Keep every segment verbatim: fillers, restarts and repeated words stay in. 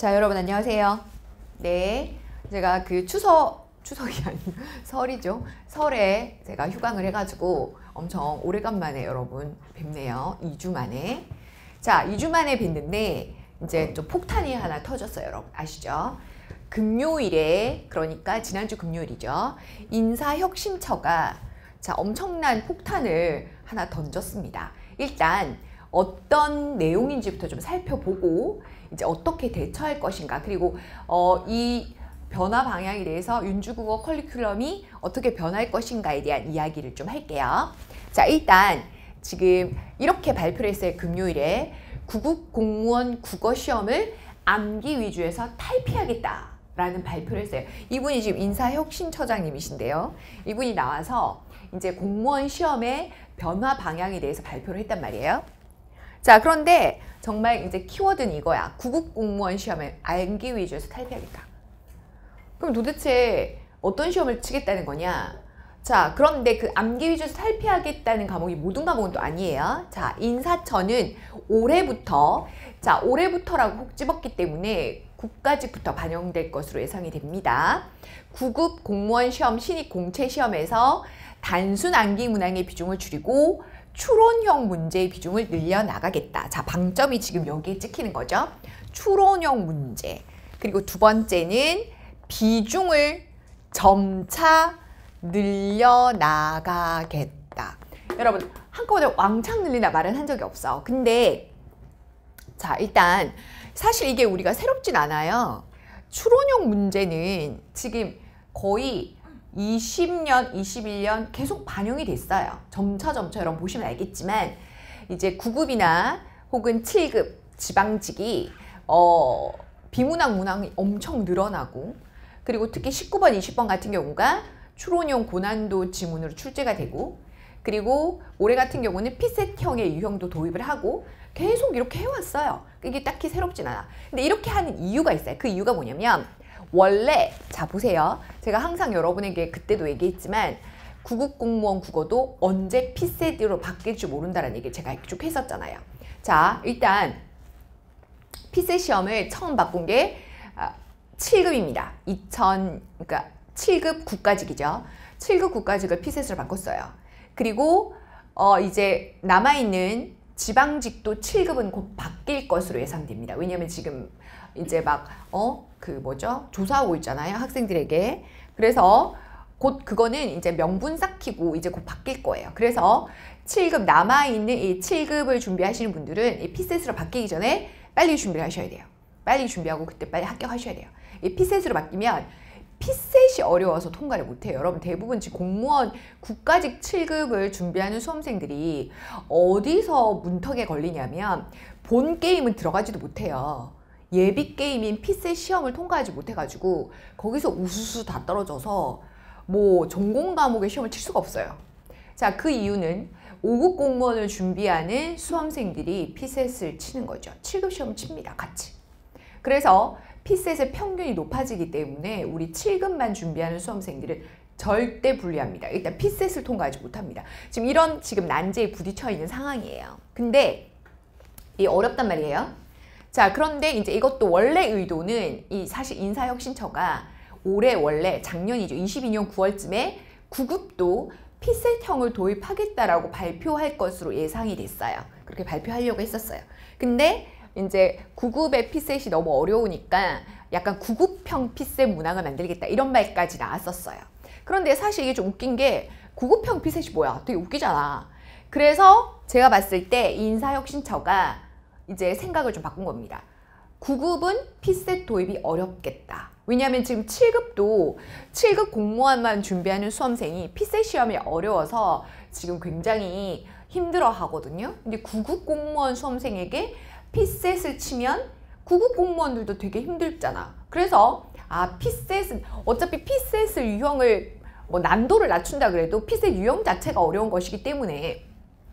자, 여러분 안녕하세요. 네, 제가 그 추석, 추석이 아니고 설이죠. 설에 제가 휴강을 해가지고 엄청 오래간만에 여러분 뵙네요. 이 주 만에. 자, 이 주 만에 뵙는데 이제 좀 폭탄이 하나 터졌어요. 여러분 아시죠? 금요일에, 그러니까 지난주 금요일이죠. 인사혁신처가 자 엄청난 폭탄을 하나 던졌습니다. 일단 어떤 내용인지부터 좀 살펴보고 이제 어떻게 대처할 것인가, 그리고 어, 이 변화 방향에 대해서 윤주국어 커리큘럼이 어떻게 변할 것인가에 대한 이야기를 좀 할게요. 자, 일단 지금 이렇게 발표를 했어요. 금요일에 구급 공무원 국어 시험을 암기 위주에서 탈피하겠다라는 발표를 했어요. 이분이 지금 인사혁신처장님이신데요. 이분이 나와서 이제 공무원 시험의 변화 방향에 대해서 발표를 했단 말이에요. 자, 그런데 정말 이제 키워드는 이거야. 구급 공무원 시험을 암기 위주에서 탈피하겠다. 그럼 도대체 어떤 시험을 치겠다는 거냐? 자, 그런데 그 암기 위주에서 탈피하겠다는 과목이 모든 과목은 또 아니에요. 자, 인사처는 올해부터, 자, 올해부터라고 콕 집었기 때문에 국가직부터 반영될 것으로 예상이 됩니다. 구급 공무원 시험 신입 공채 시험에서 단순 암기 문항의 비중을 줄이고 추론형 문제의 비중을 늘려나가겠다. 자, 방점이 지금 여기에 찍히는 거죠. 추론형 문제. 그리고 두 번째는 비중을 점차 늘려나가겠다. 여러분, 한꺼번에 왕창 늘리나 말은 한 적이 없어. 근데 자, 일단 사실 이게 우리가 새롭진 않아요. 추론형 문제는 지금 거의 이십 년, 이십일 년 계속 반영이 됐어요. 점차 점차 여러분 보시면 알겠지만 이제 구 급이나 혹은 칠 급 지방직이 어, 비문학 문항이 엄청 늘어나고, 그리고 특히 십구 번, 이십 번 같은 경우가 추론형 고난도 지문으로 출제가 되고, 그리고 올해 같은 경우는 피셋형의 유형도 도입을 하고 계속 이렇게 해왔어요. 이게 딱히 새롭진 않아. 근데 이렇게 하는 이유가 있어요. 그 이유가 뭐냐면 원래, 자 보세요. 제가 항상 여러분에게 그때도 얘기했지만 구급 공무원 국어도 언제 피셋으로 바뀔지 모른다는 얘기를 제가 쭉 했었잖아요. 자, 일단 피셋 시험을 처음 바꾼 게 칠 급입니다. 이천, 그러니까 칠 급 국가직이죠. 칠 급 국가직을 피셋으로 바꿨어요. 그리고 어 이제 남아있는 지방직도 칠 급은 곧 바뀔 것으로 예상됩니다. 왜냐면 지금 이제 막 어 그 뭐죠? 조사하고 있잖아요. 학생들에게. 그래서 곧 그거는 이제 명분 쌓이고 이제 곧 바뀔 거예요. 그래서 칠 급 남아있는 이 칠 급을 준비하시는 분들은 이 피셋으로 바뀌기 전에 빨리 준비를 하셔야 돼요. 빨리 준비하고 그때 빨리 합격하셔야 돼요. 이 피셋으로 바뀌면 피셋이 어려워서 통과를 못해요. 여러분 대부분 지금 공무원 국가직 칠 급을 준비하는 수험생들이 어디서 문턱에 걸리냐면 본 게임은 들어가지도 못해요. 예비 게임인 피셋 시험을 통과하지 못해가지고 거기서 우수수 다 떨어져서 뭐 전공 과목의 시험을 칠 수가 없어요. 자, 그 이유는 오 급 공무원을 준비하는 수험생들이 피셋을 치는 거죠. 칠 급 시험을 칩니다. 같이. 그래서 피셋의 평균이 높아지기 때문에 우리 칠 급만 준비하는 수험생들은 절대 불리합니다. 일단 피셋을 통과하지 못합니다. 지금 이런 지금 난제에 부딪혀 있는 상황이에요. 근데 이 어렵단 말이에요. 자, 그런데 이제 이것도 원래 의도는 이 사실 인사혁신처가 올해 원래 작년이죠. 이십이 년 구월쯤에 구 급도 피셋형을 도입하겠다라고 발표할 것으로 예상이 됐어요. 그렇게 발표하려고 했었어요. 근데 이제 구 급의 피셋이 너무 어려우니까 약간 구 급형 피셋 문항을 만들겠다 이런 말까지 나왔었어요. 그런데 사실 이게 좀 웃긴 게 구 급형 피셋이 뭐야? 되게 웃기잖아. 그래서 제가 봤을 때 인사혁신처가 이제 생각을 좀 바꾼 겁니다. 구 급은 피셋 도입이 어렵겠다. 왜냐하면 지금 칠 급도 칠 급 공무원만 준비하는 수험생이 피셋 시험이 어려워서 지금 굉장히 힘들어 하거든요. 근데 구 급 공무원 수험생에게 피셋을 치면 구 급 공무원들도 되게 힘들잖아. 그래서 아 피셋은 어차피 피셋을 유형을 뭐 난도를 낮춘다 그래도 피셋 유형 자체가 어려운 것이기 때문에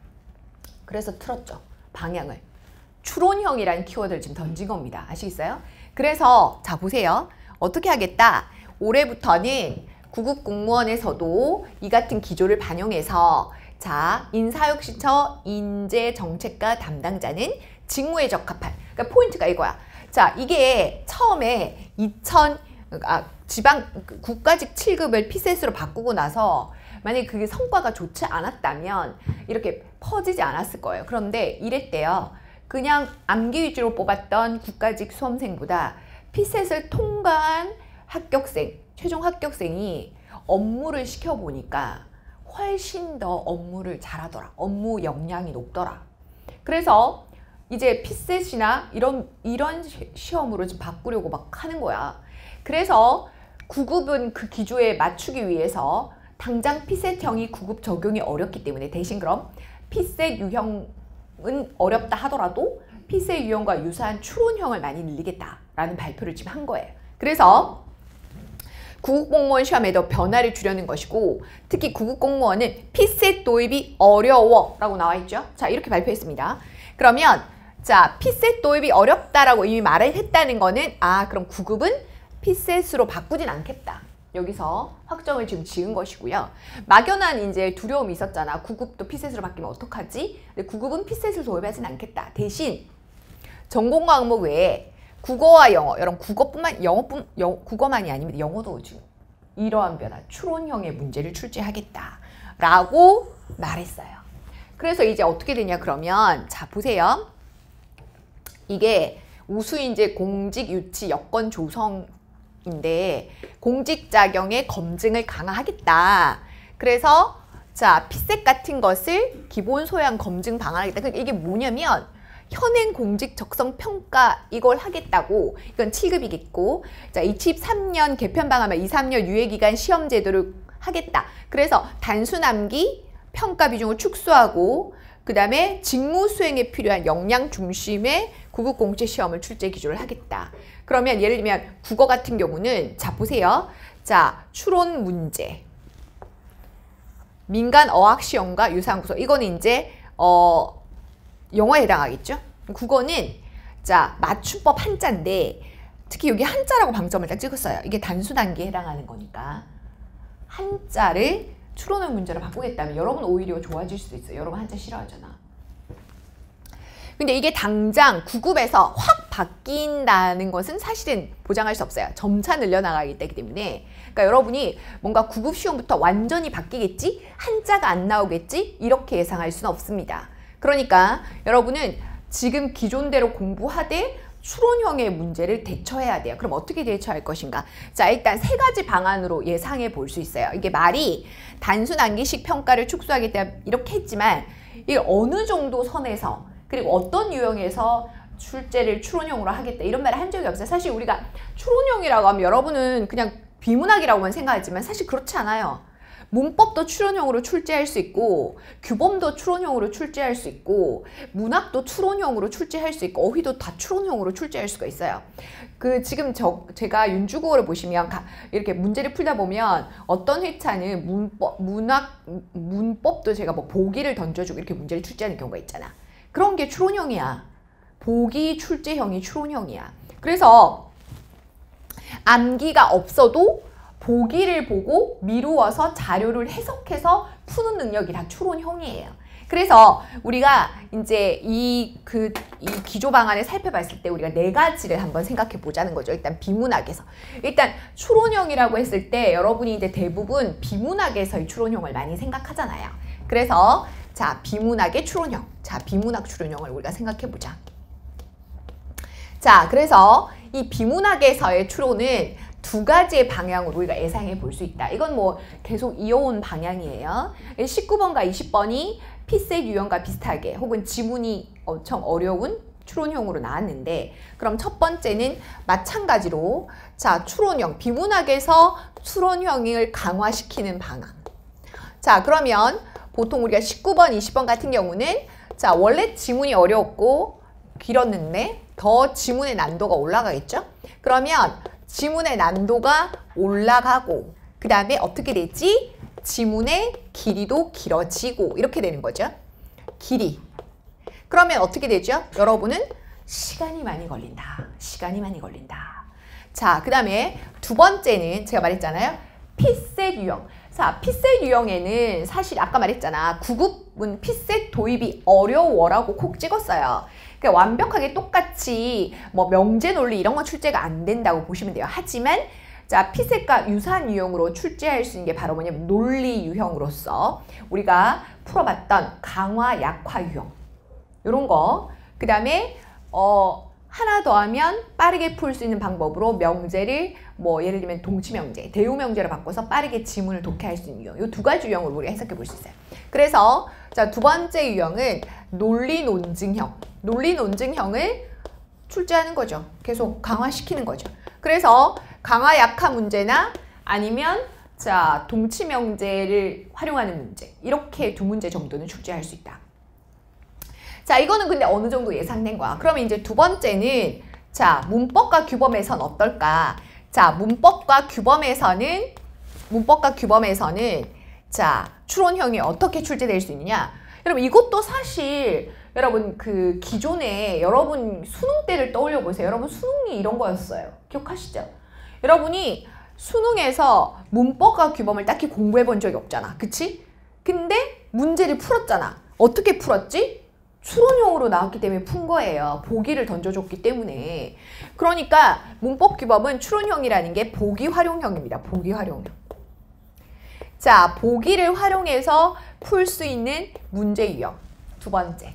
그래서 틀었죠. 방향을. 추론형이라는 키워드를 지금 던진 겁니다. 아시겠어요? 그래서 자 보세요. 어떻게 하겠다. 올해부터는 구 급 공무원에서도 이 같은 기조를 반영해서 자 인사혁신처 인재정책과 담당자는 직무에 적합한, 그러니까 포인트가 이거야. 자, 이게 처음에 이천 아, 지방 국가직 칠 급을 피셋으로 바꾸고 나서 만약에 그게 성과가 좋지 않았다면 이렇게 퍼지지 않았을 거예요. 그런데 이랬대요. 그냥 암기 위주로 뽑았던 국가직 수험생보다 피셋을 통과한 합격생, 최종 합격생이 업무를 시켜보니까 훨씬 더 업무를 잘하더라. 업무 역량이 높더라. 그래서 이제 피셋이나 이런 이런 시험으로 지금 바꾸려고 막 하는 거야. 그래서 구 급은 그 기조에 맞추기 위해서 당장 피셋형이 구 급 적용이 어렵기 때문에 대신 그럼 피셋 유형은 어렵다 하더라도 피셋 유형과 유사한 추론형을 많이 늘리겠다라는 발표를 지금 한 거예요. 그래서 구 급 공무원 시험에도 변화를 주려는 것이고 특히 구 급 공무원은 피셋 도입이 어려워 라고 나와 있죠. 자, 이렇게 발표했습니다. 그러면 자, 피셋 도입이 어렵다라고 이미 말을 했다는 거는 아, 그럼 구 급은 피셋으로 바꾸진 않겠다. 여기서 확정을 지금 지은 것이고요. 막연한 이제 두려움이 있었잖아. 구 급도 피셋으로 바뀌면 어떡하지? 근데 구 급은 피셋을 도입하진 않겠다. 대신 전공 과목 외에 국어와 영어, 여러분 국어뿐만 영어뿐 영, 국어만이 아닙니다. 영어도 지금 이러한 변화, 추론형의 문제를 출제하겠다라고 말했어요. 그래서 이제 어떻게 되냐 그러면 자 보세요. 이게 우수인재 공직 유치 여건 조성인데 공직 자격의 검증을 강화하겠다. 그래서 자 피셋 같은 것을 기본 소양 검증 방안하겠다. 그러니까 이게 뭐냐면 현행 공직 적성 평가 이걸 하겠다고. 이건 칠 급이겠고 자 이십삼 년 개편 방안만 이, 삼 년 유예 기간 시험 제도를 하겠다. 그래서 단순 암기 평가 비중을 축소하고 그 다음에 직무 수행에 필요한 역량 중심의 구 급 공채 시험을 출제 기조를 하겠다. 그러면 예를 들면 국어 같은 경우는 자 보세요. 자 추론 문제, 민간 어학 시험과 유사한 구조. 이거는 이제 어 영어에 해당하겠죠. 국어는 자 맞춤법 한자인데 특히 여기 한자라고 방점을 딱 찍었어요. 이게 단순 암기에 해당하는 거니까 한자를 추론형 문제로 바꾸겠다면 여러분 오히려 좋아질 수도 있어요. 여러분 한자 싫어하잖아. 근데 이게 당장 구 급에서 확 바뀐다는 것은 사실은 보장할 수 없어요. 점차 늘려나가기 때문에. 그러니까 여러분이 뭔가 구 급 시험부터 완전히 바뀌겠지? 한자가 안 나오겠지? 이렇게 예상할 수는 없습니다. 그러니까 여러분은 지금 기존대로 공부하되 추론형의 문제를 대처해야 돼요. 그럼 어떻게 대처할 것인가? 자, 일단 세 가지 방안으로 예상해 볼 수 있어요. 이게 말이 단순 암기식 평가를 축소하겠다 이렇게 했지만 이게 어느 정도 선에서 그리고 어떤 유형에서 출제를 추론형으로 하겠다 이런 말을 한 적이 없어요. 사실 우리가 추론형이라고 하면 여러분은 그냥 비문학이라고만 생각하지만 사실 그렇지 않아요. 문법도 추론형으로 출제할 수 있고 규범도 추론형으로 출제할 수 있고 문학도 추론형으로 출제할 수 있고 어휘도 다 추론형으로 출제할 수가 있어요. 그 지금 저 제가 윤주국어를 보시면 가, 이렇게 문제를 풀다 보면 어떤 회차는 문법 문학 문법도 제가 뭐 보기를 던져주고 이렇게 문제를 출제하는 경우가 있잖아. 그런 게 추론형이야. 보기 출제형이 추론형이야. 그래서 암기가 없어도 보기를 보고 미루어서 자료를 해석해서 푸는 능력이 다 추론형이에요. 그래서 우리가 이제 이 그 이 기조 방안을 살펴봤을 때 우리가 네 가지를 한번 생각해 보자는 거죠. 일단 비문학에서. 일단 추론형이라고 했을 때 여러분이 이제 대부분 비문학에서의 추론형을 많이 생각하잖아요. 그래서 자, 비문학의 추론형. 자, 비문학 추론형을 우리가 생각해 보자. 자, 그래서 이 비문학에서의 추론은 두 가지의 방향으로 우리가 예상해 볼 수 있다. 이건 뭐 계속 이어온 방향이에요. 십구 번과 이십 번이 피셋 유형과 비슷하게 혹은 지문이 엄청 어려운 추론형으로 나왔는데 그럼 첫 번째는 마찬가지로 자 추론형, 비문학에서 추론형을 강화시키는 방향. 자 그러면 보통 우리가 십구 번, 이십 번 같은 경우는 자 원래 지문이 어려웠고 길었는데 더 지문의 난도가 올라가겠죠? 그러면 지문의 난도가 올라가고 그 다음에 어떻게 되지? 지문의 길이도 길어지고 이렇게 되는 거죠. 길이. 그러면 어떻게 되죠? 여러분은 시간이 많이 걸린다. 시간이 많이 걸린다. 자, 그 다음에 두 번째는 제가 말했잖아요. 피셋 유형. 자, 피셋 유형에는 사실 아까 말했잖아. 구 급은 피셋 도입이 어려워라고 콕 찍었어요. 그러니까 완벽하게 똑같이 뭐 명제 논리 이런 건 출제가 안 된다고 보시면 돼요. 하지만 자, 피셋과 유사한 유형으로 출제할 수 있는 게 바로 뭐냐면 논리 유형으로서 우리가 풀어봤던 강화, 약화 유형 이런 거. 그 다음에 어 하나 더 하면 빠르게 풀 수 있는 방법으로 명제를 뭐 예를 들면 동치명제, 대우명제로 바꿔서 빠르게 지문을 독해할 수 있는 유형. 이 두 가지 유형으로 우리가 해석해 볼 수 있어요. 그래서 자, 두 번째 유형은 논리 논증형. 논리 논증형을 출제하는 거죠. 계속 강화시키는 거죠. 그래서 강화 약화 문제나 아니면 자, 동치명제를 활용하는 문제. 이렇게 두 문제 정도는 출제할 수 있다. 자, 이거는 근데 어느 정도 예상된 거야. 그러면 이제 두 번째는 자, 문법과 규범에선 어떨까? 자, 문법과 규범에서는 문법과 규범에서는 자, 추론형이 어떻게 출제될 수 있느냐? 여러분 이것도 사실 여러분 그 기존에 여러분 수능 때를 떠올려 보세요. 여러분 수능이 이런 거였어요. 기억하시죠? 여러분이 수능에서 문법과 규범을 딱히 공부해 본 적이 없잖아. 그치? 근데 문제를 풀었잖아. 어떻게 풀었지? 추론형으로 나왔기 때문에 푼 거예요. 보기를 던져줬기 때문에. 그러니까 문법 규범은 추론형이라는 게 보기 활용형입니다. 보기 활용형. 자, 보기를 활용해서 풀 수 있는 문제 유형. 두 번째.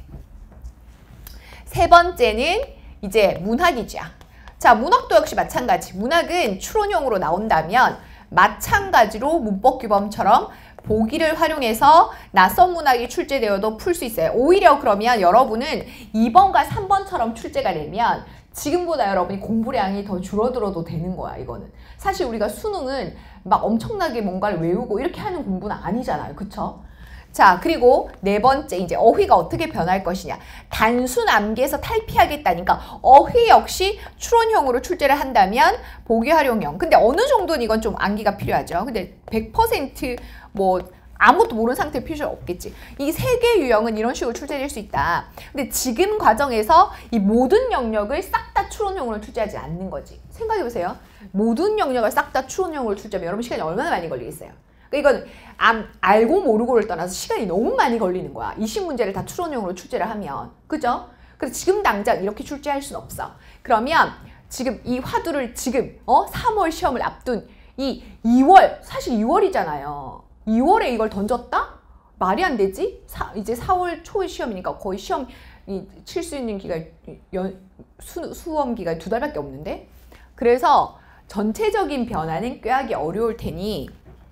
세 번째는 이제 문학이죠. 자, 문학도 역시 마찬가지. 문학은 추론형으로 나온다면 마찬가지로 문법 규범처럼 보기를 활용해서 낯선 문학이 출제되어도 풀 수 있어요. 오히려 그러면 여러분은 이 번과 삼 번처럼 출제가 되면 지금보다 여러분이 공부량이 더 줄어들어도 되는 거야, 이거는. 사실 우리가 수능은 막 엄청나게 뭔가를 외우고 이렇게 하는 공부는 아니잖아요. 그쵸? 자, 그리고 네 번째, 이제 어휘가 어떻게 변할 것이냐. 단순 암기에서 탈피하겠다니까 어휘 역시 추론형으로 출제를 한다면 보기 활용형. 근데 어느 정도는 이건 좀 암기가 필요하죠. 근데 백 퍼센트 뭐 아무것도 모르는 상태에 필요 없겠지. 이 세 개 유형은 이런 식으로 출제될 수 있다. 근데 지금 과정에서 이 모든 영역을 싹 다 추론형으로 출제하지 않는 거지. 생각해보세요. 모든 영역을 싹 다 추론형으로 출제하면 여러분 시간이 얼마나 많이 걸리겠어요? 이건 암, 알고 모르고를 떠나서 시간이 너무 많이 걸리는 거야. 이십 문제를 다 추론형으로 출제를 하면. 그죠? 그래서 지금 당장 이렇게 출제할 수는 없어. 그러면 지금 이 화두를 지금 어 삼월 시험을 앞둔 이 이월, 사실 이월이잖아요. 이월에 이걸 던졌다? 말이 안 되지? 사, 이제 사월 초의 시험이니까 거의 시험 칠 수 있는 기간, 연, 수, 수험 기간 두 달밖에 없는데? 그래서 전체적인 변화는 꾀하기 어려울 테니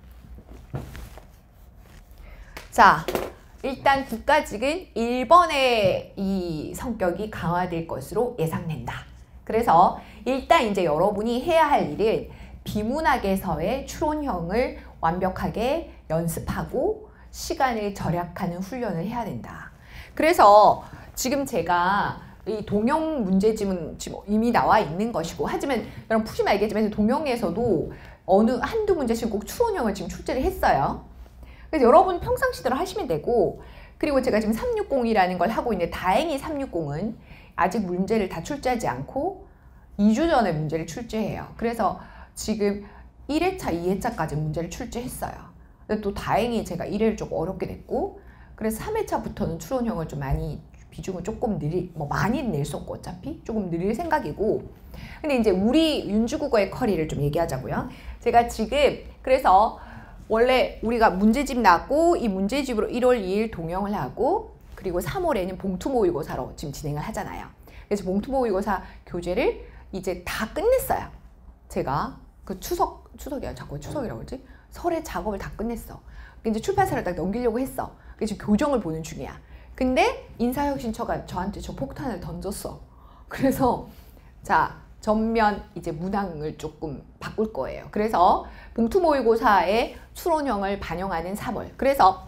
자, 일단 국가직은 일 번의 이 성격이 강화될 것으로 예상된다. 그래서 일단 이제 여러분이 해야 할 일은 비문학에서의 추론형을 완벽하게 연습하고 시간을 절약하는 훈련을 해야 된다. 그래서 지금 제가 이 동영 문제집은 지금 이미 나와 있는 것이고, 하지만 여러분 푸시면 알겠지만 동영에서도 어느 한두 문제씩 꼭 추론형을 지금 출제를 했어요. 그래서 여러분 평상시대로 하시면 되고, 그리고 제가 지금 삼백육십이라는 걸 하고 있는데 다행히 삼백육십은 아직 문제를 다 출제하지 않고 이 주 전에 문제를 출제해요. 그래서 지금 일 회차, 이 회차까지 문제를 출제했어요. 근데 또 다행히 제가 일 회를 조금 어렵게 됐고, 그래서 삼 회차부터는 추론형을 좀 많이 비중을 조금 늘릴, 뭐 많이 낼 수 없고 어차피 조금 늘릴 생각이고. 근데 이제 우리 윤주국어의 커리를 좀 얘기하자고요. 제가 지금 그래서 원래 우리가 문제집 나고 이 문제집으로 일월 이일 동영을 하고, 그리고 삼월에는 봉투 모의고사로 지금 진행을 하잖아요. 그래서 봉투 모의고사 교재를 이제 다 끝냈어요. 제가 그 추석, 추석이야. 자꾸 추석이라고 그러지? 설에 작업을 다 끝냈어. 이제 출판사를 딱 넘기려고 했어. 지금 교정을 보는 중이야. 근데 인사혁신처가 저한테 저 폭탄을 던졌어. 그래서 자, 전면 이제 문항을 조금 바꿀 거예요. 그래서 봉투 모의고사의 추론형을 반영하는 삼월. 그래서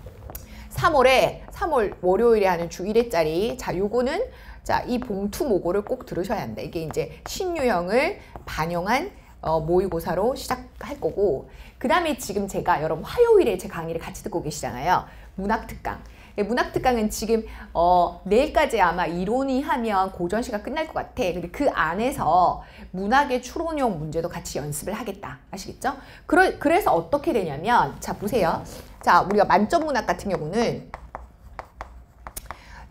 삼월에 삼월 월요일에 하는 주 일 회짜리, 자, 요거는 자, 이 봉투 모고를 꼭 들으셔야 한다. 이게 이제 신유형을 반영한 어, 모의고사로 시작할 거고, 그 다음에 지금 제가 여러분 화요일에 제 강의를 같이 듣고 계시잖아요. 문학특강. 문학특강은 지금 어, 내일까지 아마 이론이 하면 고전 시간 끝날 것 같아. 근데 그 안에서 문학의 추론형 문제도 같이 연습을 하겠다. 아시겠죠? 그러, 그래서 어떻게 되냐면, 자, 보세요. 자, 우리가 만점 문학 같은 경우는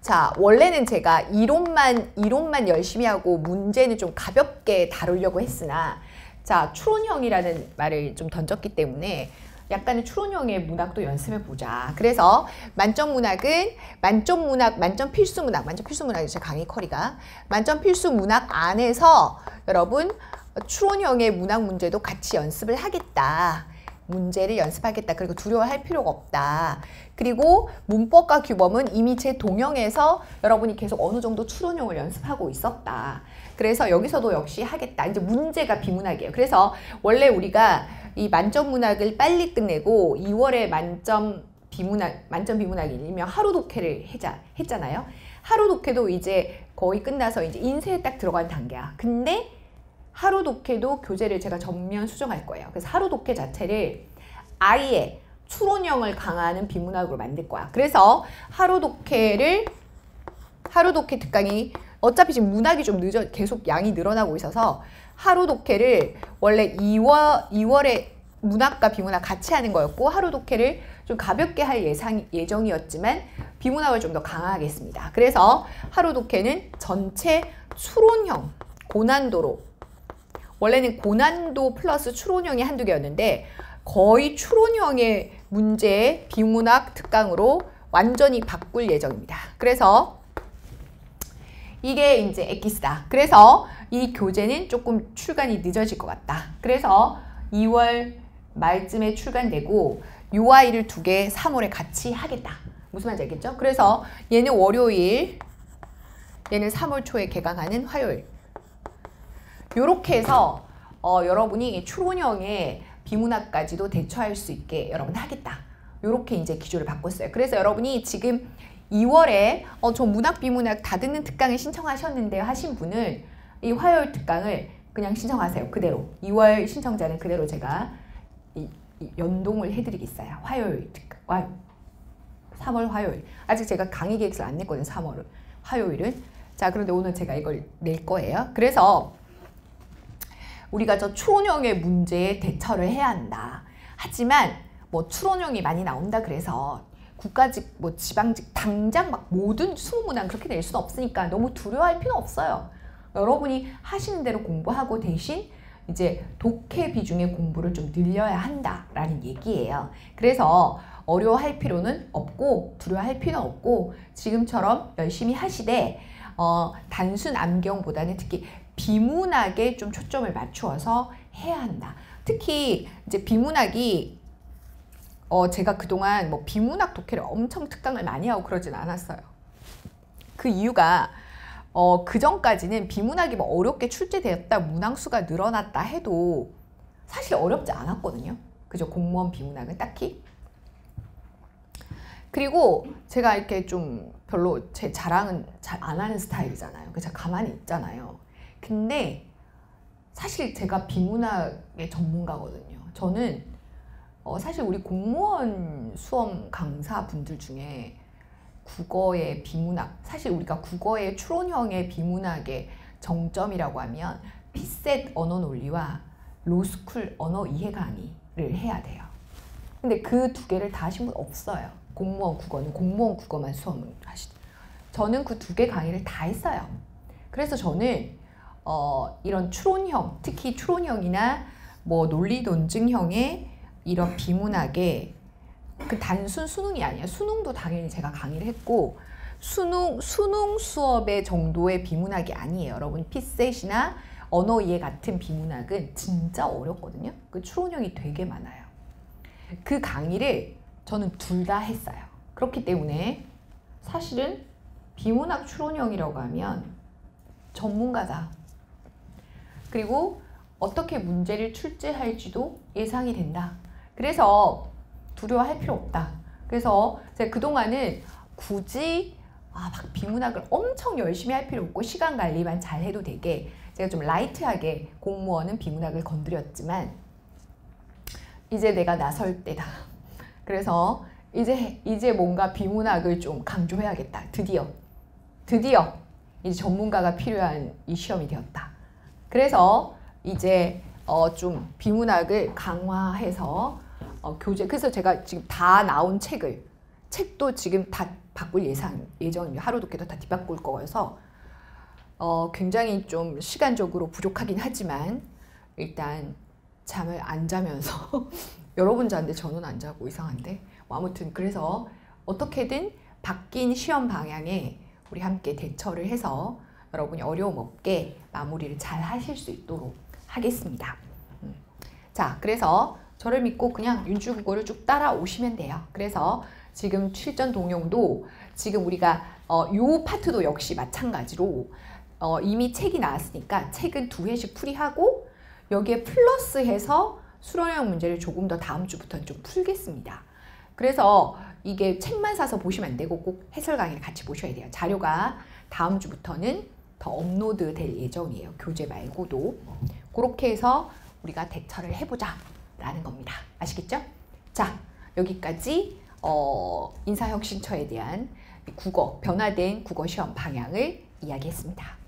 자, 원래는 제가 이론만, 이론만 열심히 하고 문제는 좀 가볍게 다루려고 했으나, 자, 추론형이라는 말을 좀 던졌기 때문에 약간의 추론형의 문학도 연습해 보자. 그래서 만점 문학은 만점 문학, 만점 필수 문학, 만점 필수 문학이 제 강의 커리가 만점 필수 문학 안에서 여러분 추론형의 문학 문제도 같이 연습을 하겠다. 문제를 연습하겠다. 그리고 두려워할 필요가 없다. 그리고 문법과 규범은 이미 제 동영에서 여러분이 계속 어느 정도 추론형을 연습하고 있었다. 그래서 여기서도 역시 하겠다. 이제 문제가 비문학이에요. 그래서 원래 우리가 이 만점 문학을 빨리 끝내고 이월에 만점 비문학, 만점 비문학이면 하루 독해를 해자, 했잖아요. 하루 독해도 이제 거의 끝나서 이제 인쇄에 딱 들어간 단계야. 근데 하루 독해도 교재를 제가 전면 수정할 거예요. 그래서 하루 독해 자체를 아예 추론형을 강화하는 비문학으로 만들 거야. 그래서 하루 독해를 하루 독해 특강이 어차피 지금 문학이 좀 늦어 계속 양이 늘어나고 있어서 하루 독해를 원래 이월, 이월에 문학과 비문학 같이 하는 거였고 하루 독해를 좀 가볍게 할 예상, 예정이었지만 비문학을 좀 더 강화하겠습니다. 그래서 하루 독해는 전체 추론형 고난도로 원래는 고난도 플러스 추론형이 한두 개였는데 거의 추론형의 문제 비문학 특강으로 완전히 바꿀 예정입니다. 그래서 이게 이제 엑기스다. 그래서 이 교재는 조금 출간이 늦어질 것 같다. 그래서 이월 말쯤에 출간되고 요 아이를 두 개 삼월에 같이 하겠다. 무슨 말인지 알겠죠? 그래서 얘는 월요일, 얘는 삼월 초에 개강하는 화요일. 요렇게 해서 어, 여러분이 추론형의 비문학까지도 대처할 수 있게 여러분 하겠다. 요렇게 이제 기조를 바꿨어요. 그래서 여러분이 지금 이월에 어, 저 문학 비문학 다 듣는 특강을 신청하셨는데요 하신 분은 이 화요일 특강을 그냥 신청하세요. 그대로. 이월 신청자는 그대로 제가 이, 이 연동을 해드리겠어요. 화요일 특강. 삼월 화요일. 아직 제가 강의 계획서를 안 냈거든요. 삼월은. 화요일은. 자, 그런데 오늘 제가 이걸 낼 거예요. 그래서 우리가 저 추론형의 문제에 대처를 해야 한다. 하지만 뭐 추론형이 많이 나온다 그래서 국가직, 뭐 지방직 당장 막 모든 이십 문항 그렇게 낼 수는 없으니까 너무 두려워할 필요 없어요. 여러분이 하시는 대로 공부하고 대신 이제 독해 비중의 공부를 좀 늘려야 한다라는 얘기예요. 그래서 어려워할 필요는 없고 두려워할 필요는 없고 지금처럼 열심히 하시되 어, 단순 암경보다는 특히 비문학에 좀 초점을 맞추어서 해야 한다. 특히 이제 비문학이 어 제가 그동안 뭐 비문학 독해를 엄청 특강을 많이 하고 그러진 않았어요. 그 이유가 어 그전까지는 비문학이 뭐 어렵게 출제되었다, 문항수가 늘어났다 해도 사실 어렵지 않았거든요. 그죠? 공무원 비문학은 딱히. 그리고 제가 이렇게 좀 별로 제 자랑은 잘 안 하는 스타일이잖아요. 그래서 가만히 있잖아요. 근데 사실 제가 비문학의 전문가거든요. 저는 어 사실 우리 공무원 수험 강사분들 중에 국어의 비문학, 사실 우리가 국어의 추론형의 비문학의 정점이라고 하면 피셋 언어 논리와 로스쿨 언어 이해 강의를 해야 돼요. 근데 그 두 개를 다 하신 분 없어요. 공무원 국어는 공무원 국어만 수험을 하시죠. 저는 그 두 개 강의를 다 했어요. 그래서 저는 어, 이런 추론형, 특히 추론형이나 뭐 논리 논증형의 이런 비문학의 그 단순 수능이 아니에요. 수능도 당연히 제가 강의를 했고 수능, 수능 수업의 정도의 비문학이 아니에요. 여러분 피셋이나 언어 이해 같은 비문학은 진짜 어렵거든요. 그 추론형이 되게 많아요. 그 강의를 저는 둘 다 했어요. 그렇기 때문에 사실은 비문학 추론형이라고 하면 전문가다. 그리고 어떻게 문제를 출제할지도 예상이 된다. 그래서 두려워할 필요 없다. 그래서 제가 그동안은 굳이 아, 막 비문학을 엄청 열심히 할 필요 없고 시간 관리만 잘 해도 되게 제가 좀 라이트하게 공무원은 비문학을 건드렸지만 이제 내가 나설 때다. 그래서 이제 이제 뭔가 비문학을 좀 강조해야겠다. 드디어 드디어 이제 전문가가 필요한 이 시험이 되었다. 그래서 이제 어 좀 비문학을 강화해서 어 교재, 그래서 제가 지금 다 나온 책을 책도 지금 다 바꿀 예상 예정입니다. 하루 독해도 다 뒤바꿀 거여서 어, 굉장히 좀 시간적으로 부족하긴 하지만 일단 잠을 안 자면서 여러분 자는데 저는 안 자고 이상한데 뭐 아무튼 그래서 어떻게든 바뀐 시험 방향에 우리 함께 대처를 해서 여러분이 어려움 없게 마무리를 잘 하실 수 있도록 하겠습니다. 음. 자, 그래서 저를 믿고 그냥 윤주국어를 쭉 따라오시면 돼요. 그래서 지금 실전 동용도 지금 우리가 어, 요 파트도 역시 마찬가지로 어, 이미 책이 나왔으니까 책은 두 회씩 풀이하고 여기에 플러스해서 수련형 문제를 조금 더 다음 주부터는 좀 풀겠습니다. 그래서 이게 책만 사서 보시면 안 되고 꼭 해설 강의를 같이 보셔야 돼요. 자료가 다음 주부터는 더 업로드 될 예정이에요. 교재 말고도. 그렇게 해서 우리가 대처를 해보자 라는 겁니다. 아시겠죠? 자, 여기까지 어, 인사혁신처에 대한 국어, 변화된 국어 시험 방향을 이야기했습니다.